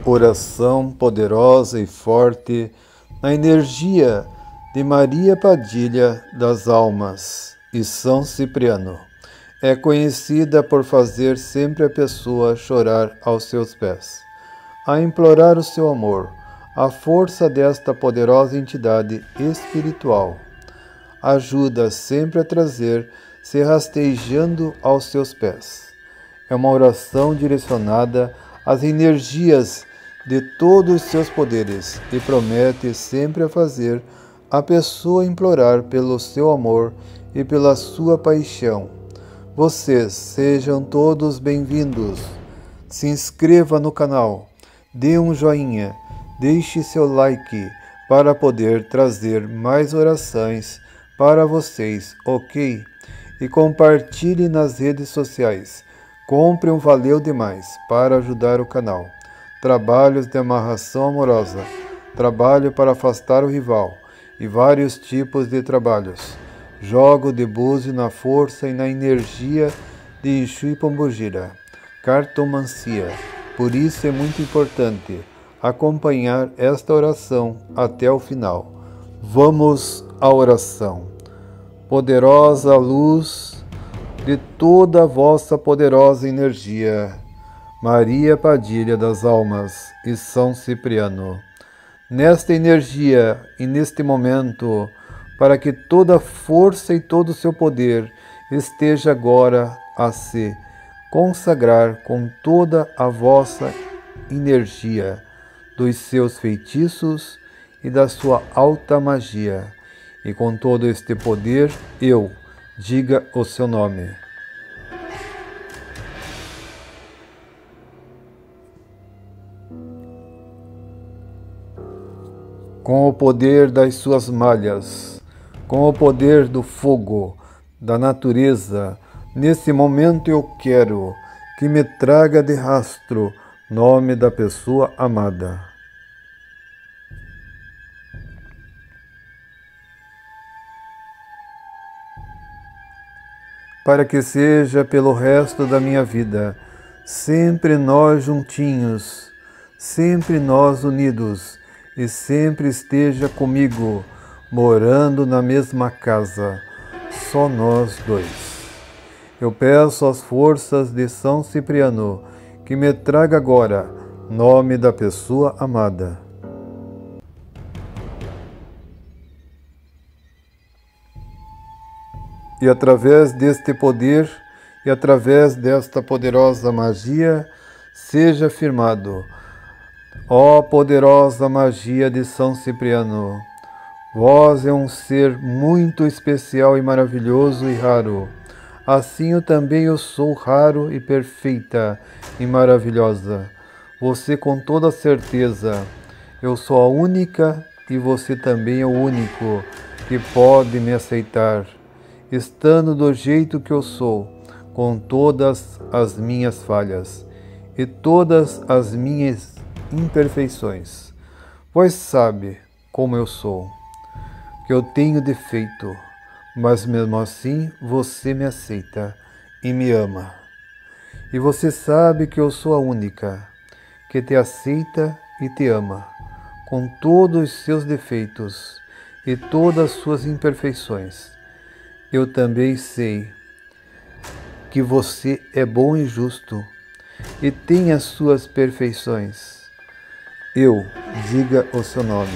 Oração poderosa e forte na energia de Maria Padilha das Almas e São Cipriano. É conhecida por fazer sempre a pessoa chorar aos seus pés, a implorar o seu amor, a força desta poderosa entidade espiritual. Ajuda sempre a trazer-se rastejando aos seus pés. É uma oração direcionada às energias de todos os seus poderes e promete sempre a fazer a pessoa implorar pelo seu amor e pela sua paixão. Vocês sejam todos bem-vindos. Se inscreva no canal, dê um joinha, deixe seu like para poder trazer mais orações para vocês, ok? E compartilhe nas redes sociais. Compre um Valeu Demais para ajudar o canal. Trabalhos de amarração amorosa, trabalho para afastar o rival e vários tipos de trabalhos. Jogo de búzio na força e na energia de Exu e Pombogira. Cartomancia. Por isso é muito importante acompanhar esta oração até o final. Vamos à oração. Poderosa luz de toda a vossa poderosa energia, Maria Padilha das Almas e São Cipriano, nesta energia e neste momento, para que toda a força e todo o seu poder esteja agora a se consagrar com toda a vossa energia, dos seus feitiços e da sua alta magia, e com todo este poder, diga o seu nome. Com o poder das suas malhas, com o poder do fogo, da natureza, nesse momento eu quero que me traga de rastro nome da pessoa amada. Para que seja pelo resto da minha vida, sempre nós juntinhos, sempre nós unidos, e sempre esteja comigo, morando na mesma casa, só nós dois. Eu peço às forças de São Cipriano que me traga agora nome da pessoa amada. E através deste poder e através desta poderosa magia, seja firmado: ó poderosa magia de São Cipriano, vós é um ser muito especial e maravilhoso e raro. Assim eu também eu sou raro e perfeita e maravilhosa. Você com toda certeza, eu sou a única e você também é o único que pode me aceitar, estando do jeito que eu sou, com todas as minhas falhas e todas as minhas imperfeições. Pois sabe como eu sou, que eu tenho defeito, mas mesmo assim você me aceita e me ama. E você sabe que eu sou a única que te aceita e te ama, com todos os seus defeitos e todas as suas imperfeições. Eu também sei que você é bom e justo e tem as suas perfeições. Diga o seu nome.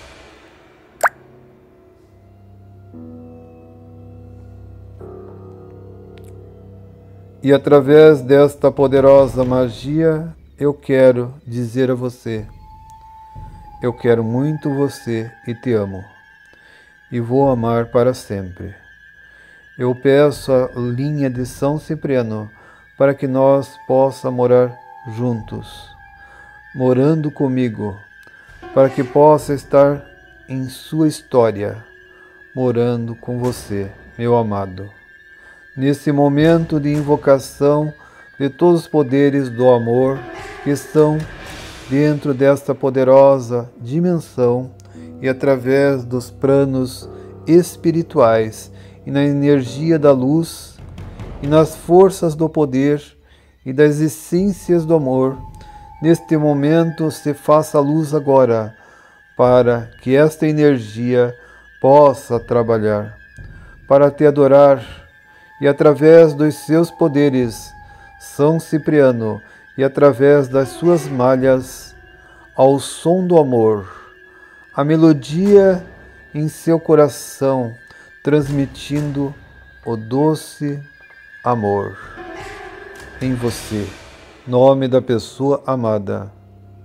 E através desta poderosa magia, eu quero dizer a você: eu quero muito você e te amo, e vou amar para sempre. Eu peço a linha de São Cipriano para que nós possamos morar juntos, morando comigo, para que possa estar em sua história, morando com você, meu amado. Nesse momento de invocação de todos os poderes do amor que estão dentro desta poderosa dimensão e através dos planos espirituais e na energia da luz e nas forças do poder e das essências do amor, Neste momento, se faça luz agora, para que esta energia possa trabalhar, para te adorar, e através dos seus poderes, São Cipriano, e através das suas malhas, ao som do amor, a melodia em seu coração, transmitindo o doce amor em você, nome da pessoa amada.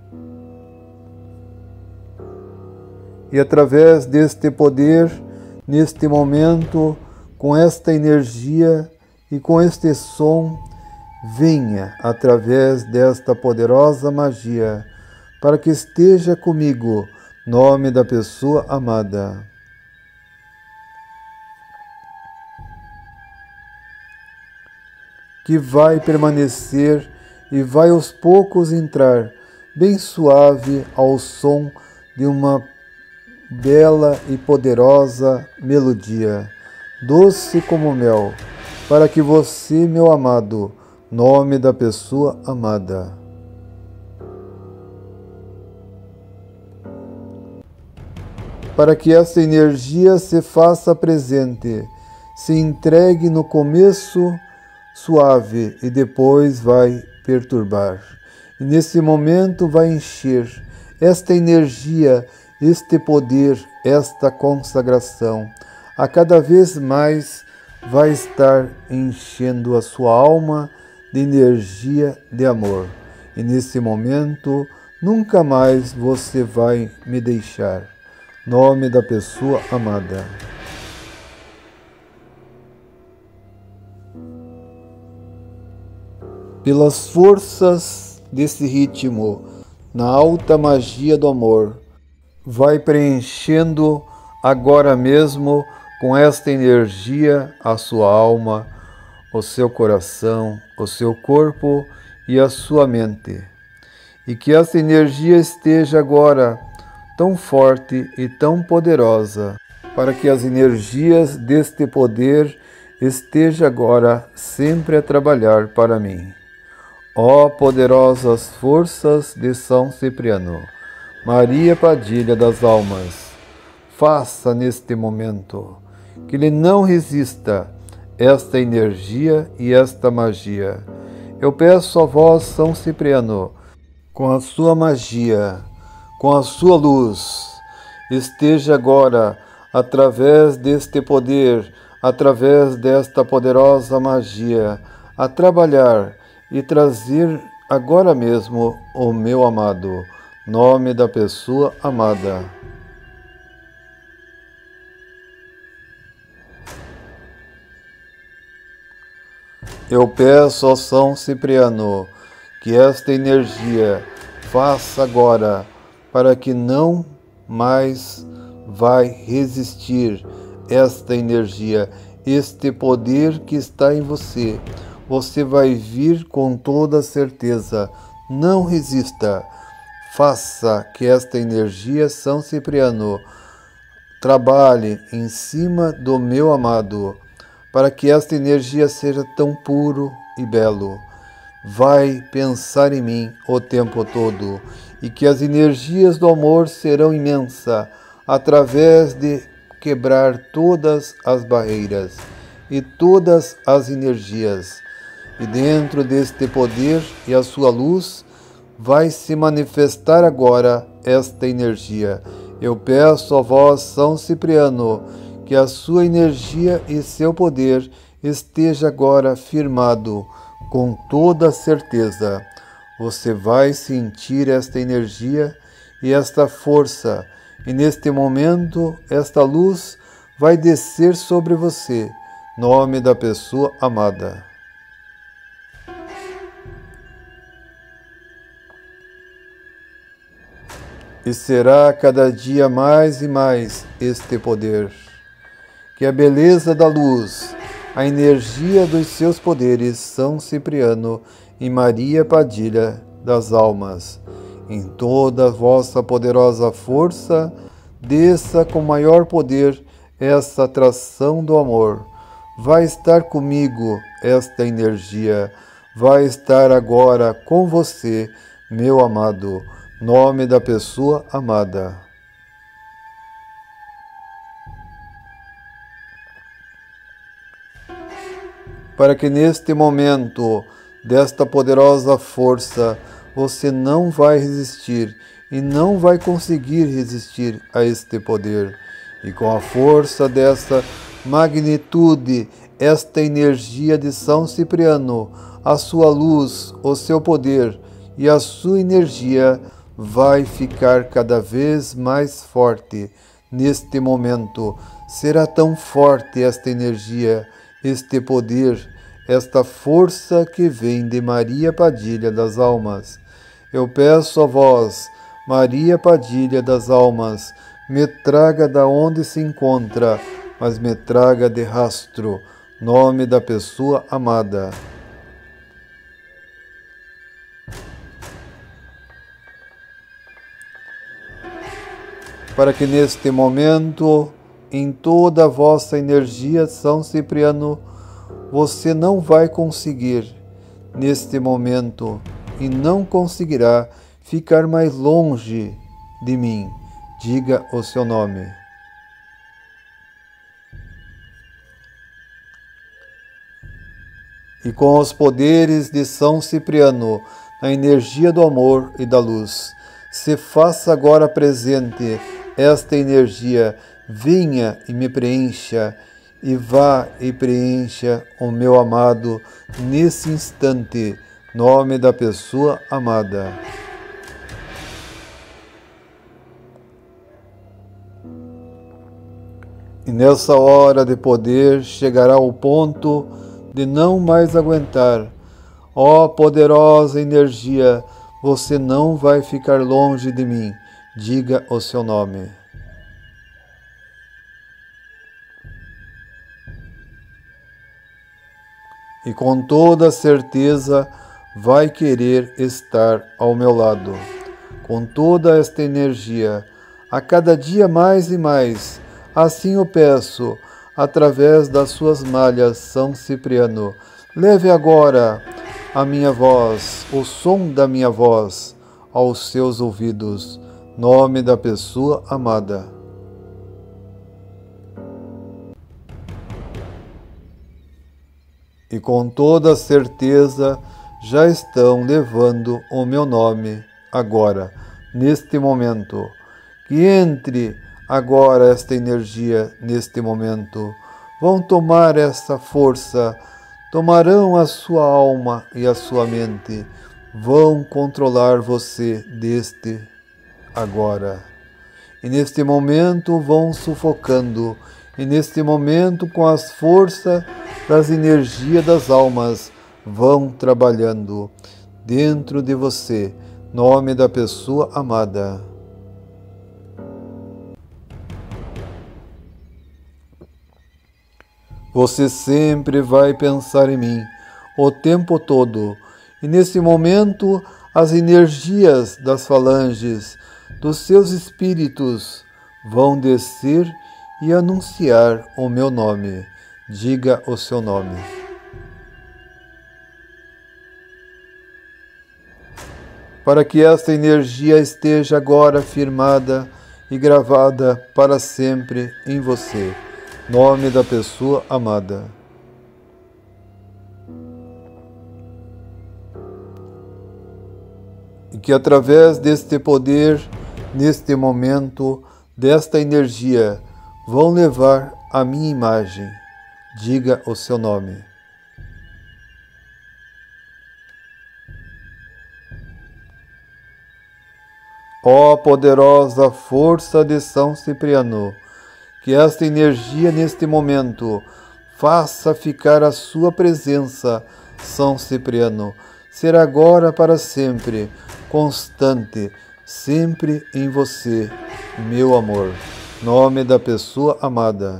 E através deste poder, neste momento, com esta energia e com este som, venha através desta poderosa magia, para que esteja comigo, nome da pessoa amada. Que vai permanecer e vai aos poucos entrar, bem suave ao som de uma bela e poderosa melodia, doce como mel, para que você, meu amado, nome da pessoa amada, para que essa energia se faça presente, se entregue no começo suave e depois vai perturbar. E nesse momento vai encher esta energia, este poder, esta consagração. A cada vez mais vai estar enchendo a sua alma de energia de amor. E nesse momento, nunca mais você vai me deixar. Nome da pessoa amada. Pelas forças desse ritmo, na alta magia do amor, vai preenchendo agora mesmo com esta energia a sua alma, o seu coração, o seu corpo e a sua mente. E que essa energia esteja agora tão forte e tão poderosa, para que as energias deste poder estejam agora sempre a trabalhar para mim. Ó poderosas forças de São Cipriano, Maria Padilha das Almas, faça neste momento que ele não resista esta energia e esta magia. Eu peço a vós, São Cipriano, com a sua magia, com a sua luz, esteja agora, através deste poder, através desta poderosa magia, a trabalhar e trazer agora mesmo o meu amado, nome da pessoa amada. Eu peço ao São Cipriano que esta energia faça agora, para que não mais vai resistir esta energia, este poder que está em você. Você vai vir com toda certeza. Não resista. Faça que esta energia, São Cipriano, trabalhe em cima do meu amado, para que esta energia seja tão puro e belo. Vai pensar em mim o tempo todo, e que as energias do amor serão imensas, através de quebrar todas as barreiras e todas as energias. E dentro deste poder e a sua luz, vai se manifestar agora esta energia. Eu peço a vós, São Cipriano, que a sua energia e seu poder esteja agora firmado com toda certeza. Você vai sentir esta energia e esta força, e neste momento esta luz vai descer sobre você, nome da pessoa amada. E será cada dia mais e mais este poder. Que a beleza da luz, a energia dos seus poderes, São Cipriano e Maria Padilha das Almas, em toda a vossa poderosa força, desça com maior poder essa atração do amor. Vai estar comigo esta energia, vai estar agora com você, meu amado, nome da pessoa amada. Para que neste momento desta poderosa força você não vai resistir e não vai conseguir resistir a este poder. E com a força dessa magnitude, esta energia de São Cipriano, a sua luz, o seu poder e a sua energia vai ficar cada vez mais forte. Neste momento, será tão forte esta energia, este poder, esta força que vem de Maria Padilha das Almas. Eu peço a vós, Maria Padilha das Almas, me traga da onde se encontra, mas me traga de rastro, nome da pessoa amada. Para que neste momento, em toda a vossa energia, São Cipriano, você não vai conseguir, neste momento, e não conseguirá ficar mais longe de mim. Diga o seu nome. E com os poderes de São Cipriano, a energia do amor e da luz, se faça agora presente esta energia, venha e me preencha, e vá e preencha o meu amado nesse instante, nome da pessoa amada. E nessa hora de poder chegará o ponto de não mais aguentar. Ó poderosa energia, você não vai ficar longe de mim. Diga o seu nome. E com toda certeza vai querer estar ao meu lado. Com toda esta energia, a cada dia mais e mais, assim eu peço, através das suas malhas, São Cipriano, leve agora a minha voz, o som da minha voz, aos seus ouvidos, nome da pessoa amada. E com toda certeza já estão levando o meu nome agora, neste momento. Que entre agora esta energia neste momento. Vão tomar essa força, tomarão a sua alma e a sua mente. Vão controlar você deste agora. E neste momento vão sufocando. E neste momento, com as forças das energias das almas, vão trabalhando dentro de você, nome da pessoa amada. Você sempre vai pensar em mim, o tempo todo, e nesse momento as energias das falanges, dos seus espíritos, vão descer e anunciar o meu nome. Diga o seu nome. Para que esta energia esteja agora firmada e gravada para sempre em você. Nome da pessoa amada. E que através deste poder, neste momento, desta energia, vão levar a minha imagem. Diga o seu nome. Ó poderosa força de São Cipriano, que esta energia neste momento faça ficar a sua presença, São Cipriano, ser agora para sempre, constante, sempre em você, meu amor. Nome da pessoa amada.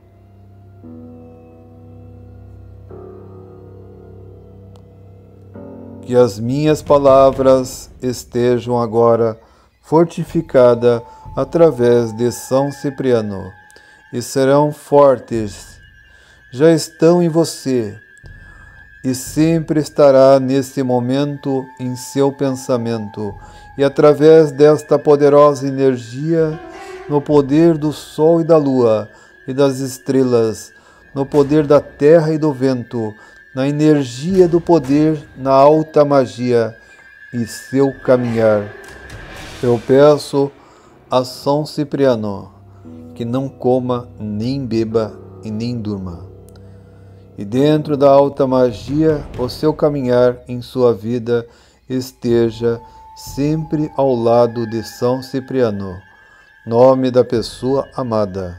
Que as minhas palavras estejam agora fortificadas através de São Cipriano e serão fortes. Já estão em você e sempre estará nesse momento em seu pensamento, e através desta poderosa energia, no poder do sol e da lua e das estrelas, no poder da terra e do vento, na energia do poder, na alta magia e seu caminhar. Eu peço a São Cipriano que não coma, nem beba e nem durma. E dentro da alta magia, o seu caminhar em sua vida esteja sempre ao lado de São Cipriano, nome da pessoa amada.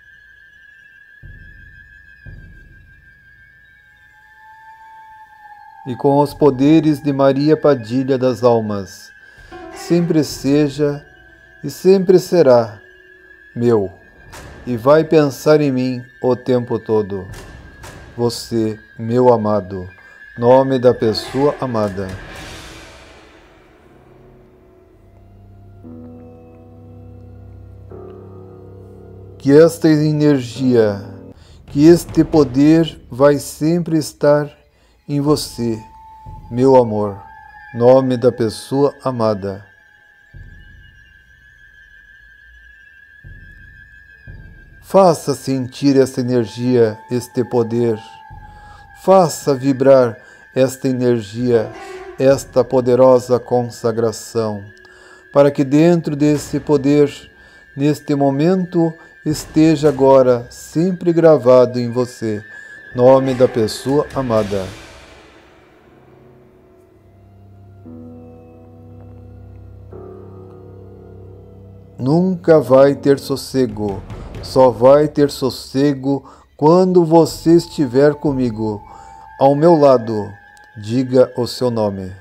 E com os poderes de Maria Padilha das Almas, sempre seja e sempre será meu, e vai pensar em mim o tempo todo. Você, meu amado, nome da pessoa amada. Que esta energia, que este poder vai sempre estar em você, meu amor, nome da pessoa amada. Faça sentir esta energia, este poder. Faça vibrar esta energia, esta poderosa consagração, para que dentro desse poder, neste momento, esteja agora sempre gravado em você, nome da pessoa amada. Nunca vai ter sossego, só vai ter sossego quando você estiver comigo, ao meu lado. Diga o seu nome.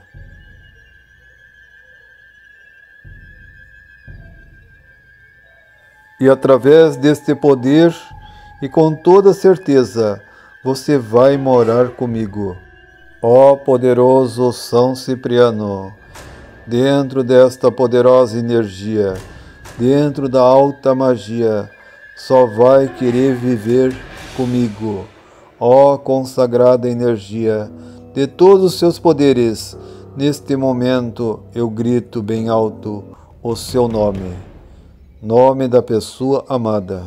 E através deste poder, e com toda certeza, você vai morar comigo. Ó poderoso São Cipriano, dentro desta poderosa energia, dentro da alta magia, só vai querer viver comigo. Ó consagrada energia de todos os seus poderes, neste momento eu grito bem alto o seu nome, nome da pessoa amada.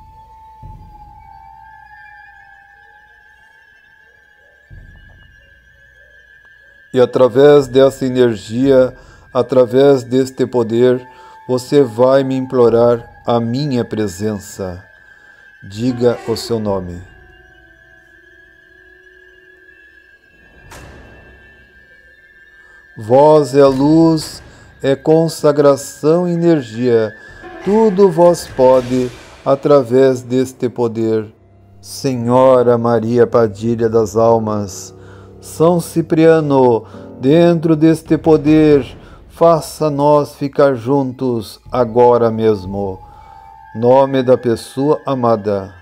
E através dessa energia, através deste poder, você vai me implorar a minha presença. Diga o seu nome. Vós é luz, é consagração e energia. Tudo vós pode através deste poder. Senhora Maria Padilha das Almas, São Cipriano, dentro deste poder, faça-nós ficar juntos agora mesmo. Nome da pessoa amada.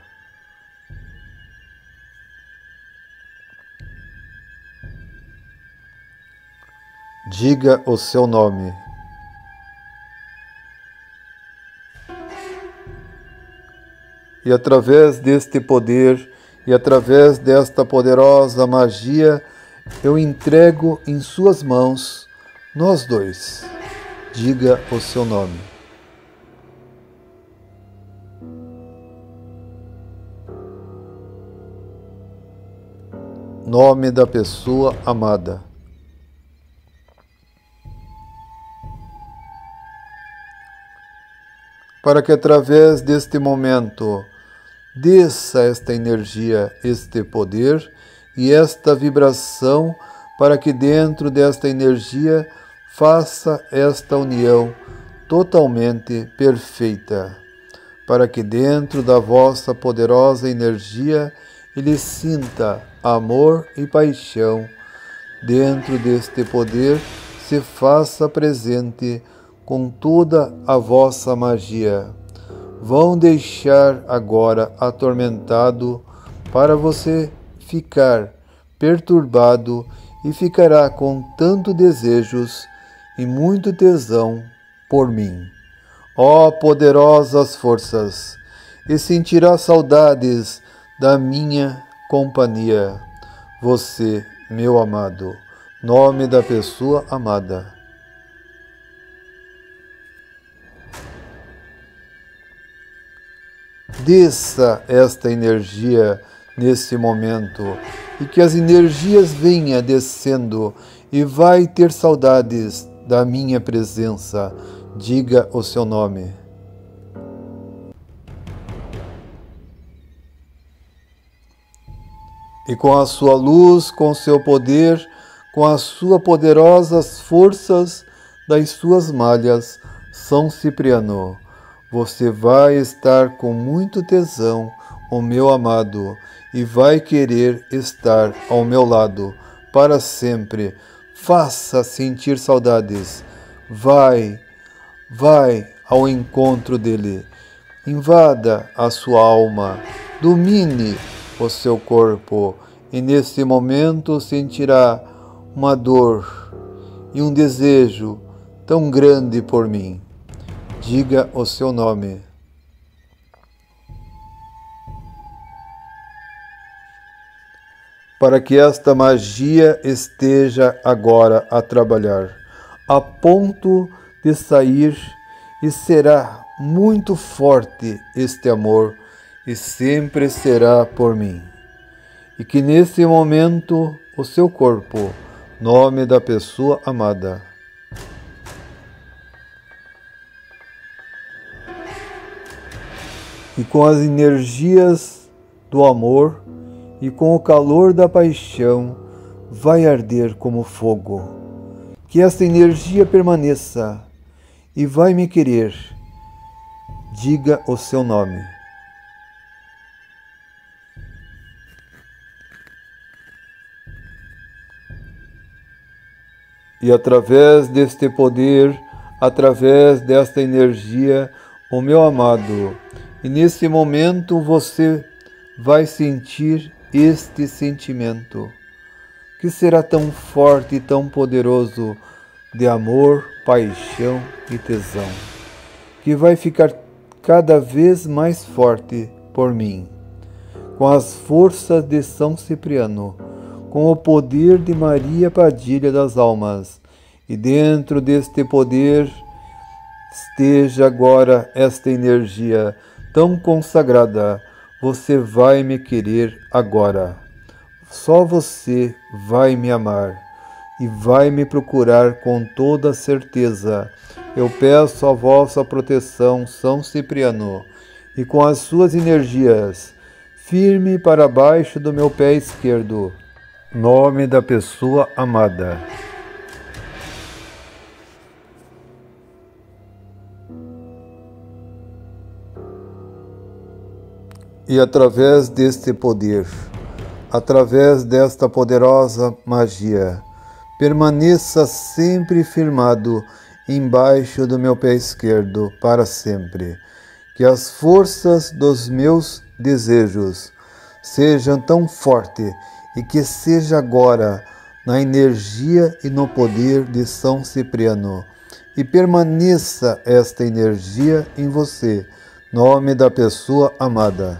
Diga o seu nome. E através deste poder e através desta poderosa magia, eu entrego em suas mãos nós dois. Diga o seu nome. Nome da pessoa amada. Para que através deste momento desça esta energia, este poder e esta vibração, para que dentro desta energia faça esta união totalmente perfeita, para que dentro da vossa poderosa energia ele sinta amor e paixão. Dentro deste poder se faça presente com toda a vossa magia. Vão deixar agora atormentado para você ficar perturbado e ficará com tanto desejos e muito tesão por mim. Ó poderosas forças, e sentirá saudades da minha companhia. Você, meu amado. Nome da pessoa amada. Desça esta energia nesse momento e que as energias venham descendo e vai ter saudades da minha presença. Diga o seu nome. E com a sua luz, com o seu poder, com as suas poderosas forças das suas malhas, São Cipriano, você vai estar com muito tesão, o meu amado, e vai querer estar ao meu lado para sempre. Faça sentir saudades. Vai ao encontro dele. Invada a sua alma. Domine o seu corpo. E nesse momento sentirá uma dor e um desejo tão grande por mim. Diga o seu nome. Para que esta magia esteja agora a trabalhar, a ponto de sair, e será muito forte este amor, e sempre será por mim. E que nesse momento o seu corpo, nome da pessoa amada, e com as energias do amor e com o calor da paixão, vai arder como fogo. Que essa energia permaneça e vai me querer. Diga o seu nome. E através deste poder, através desta energia, o meu amado, e nesse momento você vai sentir este sentimento, que será tão forte e tão poderoso, de amor, paixão e tesão, que vai ficar cada vez mais forte por mim, com as forças de São Cipriano, com o poder de Maria Padilha das Almas, e dentro deste poder esteja agora esta energia tão consagrada. Você vai me querer agora. Só você vai me amar e vai me procurar com toda certeza. Eu peço a vossa proteção, São Cipriano, e com as suas energias, firme para baixo do meu pé esquerdo, nome da pessoa amada. E através deste poder, através desta poderosa magia, permaneça sempre firmado embaixo do meu pé esquerdo para sempre. Que as forças dos meus desejos sejam tão fortes e que seja agora na energia e no poder de São Cipriano. E permaneça esta energia em você, nome da pessoa amada.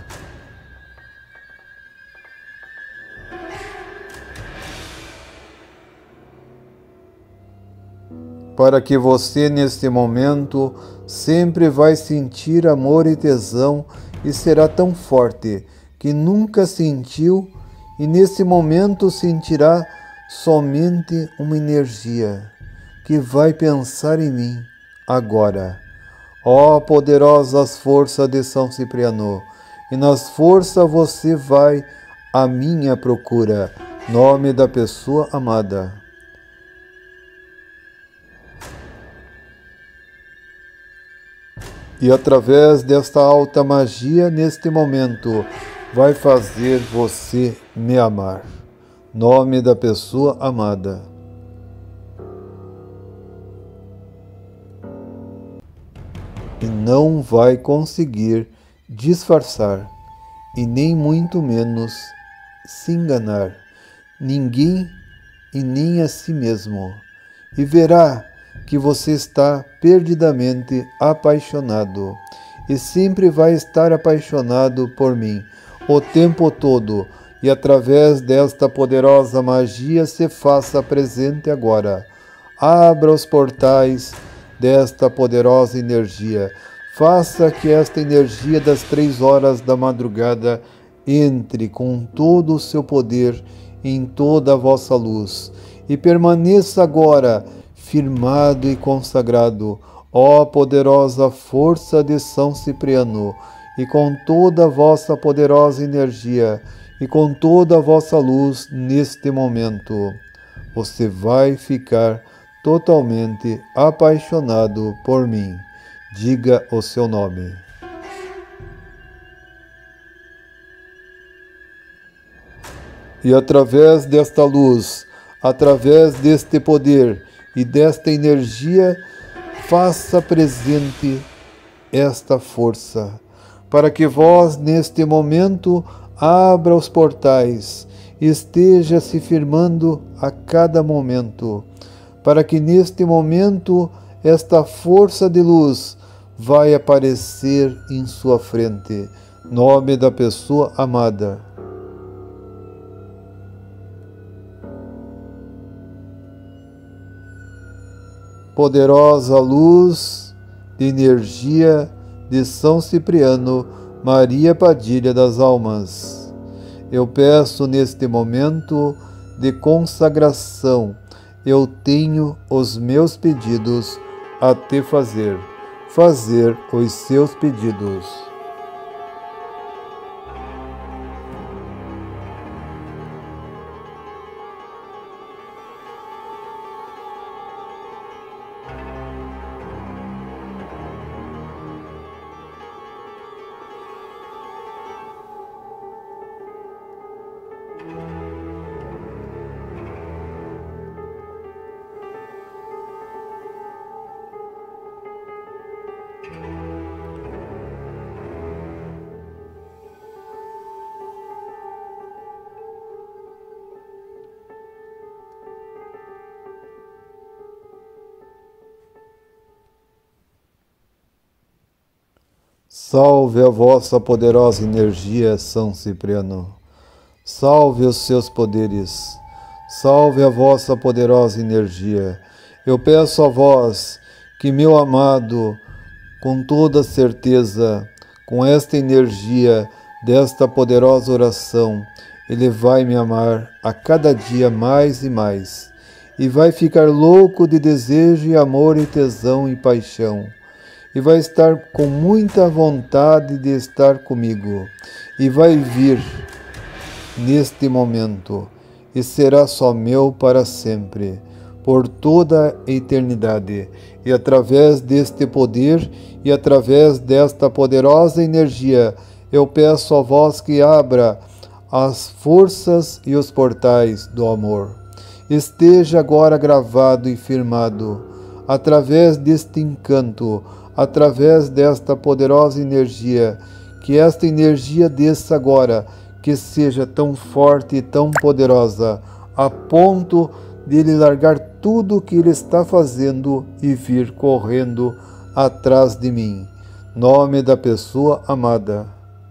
Para que você, neste momento, sempre vai sentir amor e tesão e será tão forte que nunca sentiu, e nesse momento sentirá somente uma energia que vai pensar em mim agora. Ó poderosas forças de São Cipriano, e nas forças você vai à minha procura, nome da pessoa amada. E através desta alta magia, neste momento, vai fazer você me amar. Nome da pessoa amada. E não vai conseguir disfarçar, e nem muito menos se enganar, ninguém e nem a si mesmo. E verá que você está perdidamente apaixonado, e sempre vai estar apaixonado por mim o tempo todo, e através desta poderosa magia se faça presente agora. Abra os portais desta poderosa energia. Faça que esta energia das 3 horas da madrugada entre com todo o seu poder em toda a vossa luz e permaneça agora firmado e consagrado, ó poderosa força de São Cipriano, e com toda a vossa poderosa energia e com toda a vossa luz neste momento. Você vai ficar totalmente apaixonado por mim. Diga o seu nome. E através desta luz, através deste poder e desta energia, faça presente esta força, para que vós, neste momento, abra os portais, esteja se firmando a cada momento, para que neste momento esta força de luz vai aparecer em sua frente. Nome da pessoa amada. Poderosa luz de energia de São Cipriano, Maria Padilha das Almas. Eu peço neste momento de consagração, eu tenho os meus pedidos a te fazer os seus pedidos. Salve a vossa poderosa energia, São Cipriano. Salve os seus poderes. Salve a vossa poderosa energia. Eu peço a vós que, meu amado, com toda certeza, com esta energia desta poderosa oração, ele vai me amar a cada dia mais e mais, e vai ficar louco de desejo e amor e tesão e paixão, e vai estar com muita vontade de estar comigo, e vai vir neste momento, e será só meu para sempre, por toda a eternidade, e através deste poder e através desta poderosa energia, eu peço a vós que abra as forças e os portais do amor. Esteja agora gravado e firmado, através deste encanto, através desta poderosa energia, que esta energia desça agora, que seja tão forte e tão poderosa, a ponto de ele largar tudo o que ele está fazendo e vir correndo atrás de mim. Nome da pessoa amada.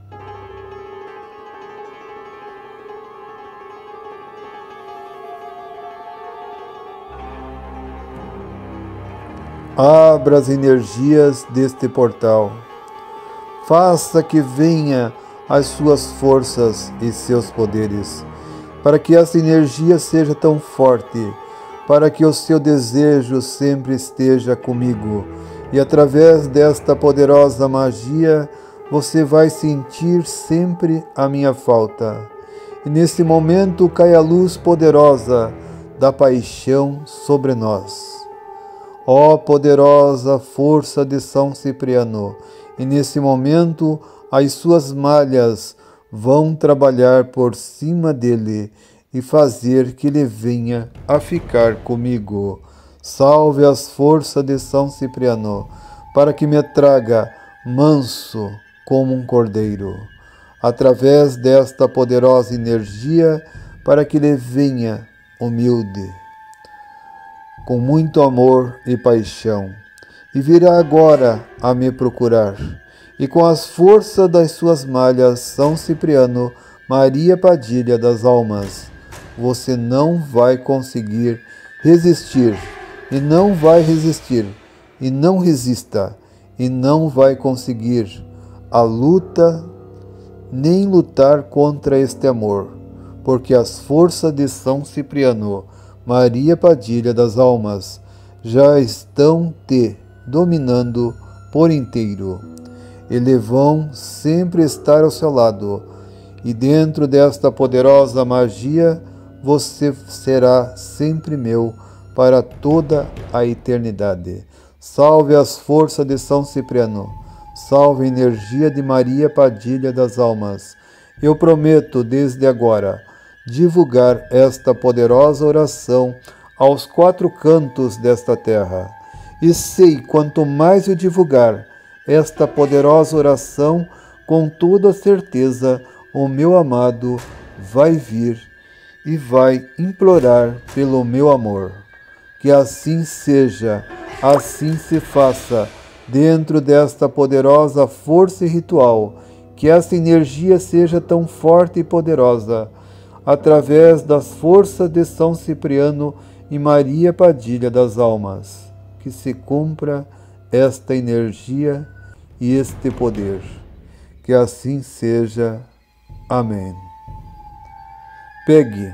Abra as energias deste portal. Faça que venha as suas forças e seus poderes, para que essa energia seja tão forte, para que o seu desejo sempre esteja comigo, e através desta poderosa magia, você vai sentir sempre a minha falta. E nesse momento cai a luz poderosa da paixão sobre nós. Ó poderosa força de São Cipriano, e nesse momento as suas malhas vão trabalhar por cima dele e fazer que ele venha a ficar comigo. Salve as forças de São Cipriano, para que me traga manso como um cordeiro, através desta poderosa energia, para que ele venha humilde, com muito amor e paixão, e virá agora a me procurar, e com as forças das suas malhas, São Cipriano, Maria Padilha das Almas, você não vai conseguir resistir, e não vai resistir, e não resista, e não vai conseguir a luta, nem lutar contra este amor, porque as forças de São Cipriano, Maria Padilha das Almas, já estão te dominando por inteiro. Eles vão sempre estar ao seu lado, e dentro desta poderosa magia, você será sempre meu para toda a eternidade. Salve as forças de São Cipriano, salve a energia de Maria Padilha das Almas. Eu prometo desde agora divulgar esta poderosa oração aos 4 cantos desta terra. E sei, quanto mais eu divulgar esta poderosa oração, com toda certeza o meu amado vai vir e vai implorar pelo meu amor. Que assim seja, assim se faça, dentro desta poderosa força e ritual, que essa energia seja tão forte e poderosa, através das forças de São Cipriano e Maria Padilha das Almas, que se cumpra esta energia e este poder. Que assim seja. Amém. Pegue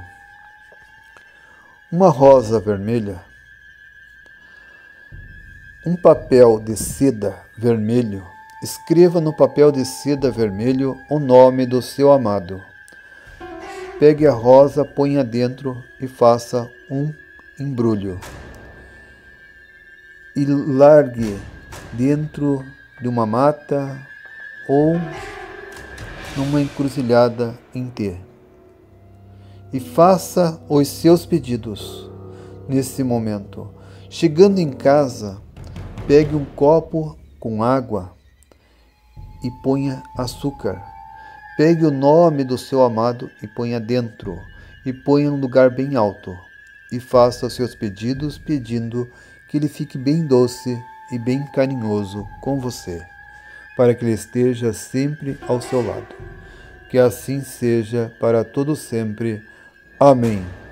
uma rosa vermelha, um papel de seda vermelho, escreva no papel de seda vermelho o nome do seu amado. Pegue a rosa, ponha dentro e faça um embrulho. E largue dentro de uma mata ou numa encruzilhada em T. E faça os seus pedidos nesse momento. Chegando em casa, pegue um copo com água e ponha açúcar. Pegue o nome do seu amado e ponha dentro. E ponha em um lugar bem alto. E faça os seus pedidos pedindo que ele fique bem doce e bem carinhoso com você, para que ele esteja sempre ao seu lado. Que assim seja para todo sempre. Amém.